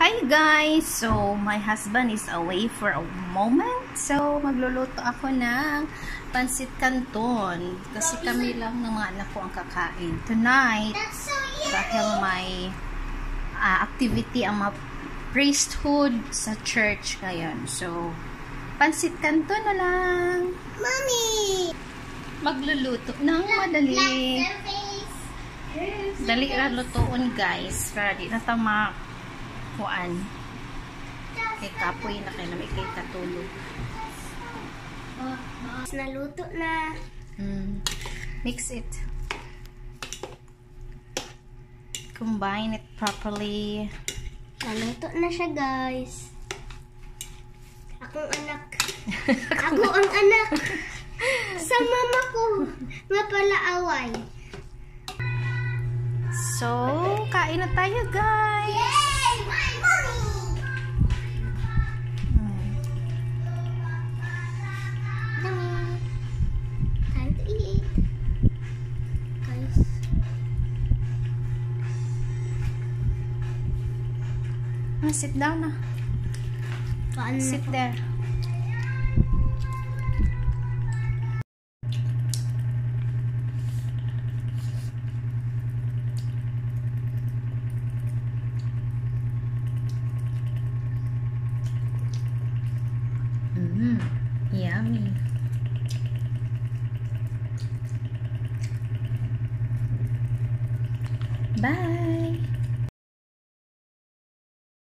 Hi guys! So, my husband is away for a moment. So, magluluto ako ng Pancit Canton. Kasi kami lang ng mga anak ko ang kakain. Tonight, dahil may activity ang mga priesthood sa church ngayon. So, Pancit Canton na lang. Mommy! Magluluto ng madali. Dali ra lutuon guys. Para di na tama kuan. Kay kapoy na kay namin kay katulog. Naluto na. Mix it. Combine it properly. Naluto na siya guys. Akong anak. Ako ang anak. Sa mama ko. Nga pala away. So, kain na tayo guys. Yay! My mommy! Yummy. Time to eat. Guys. Sit down na. Sit there. Yummy.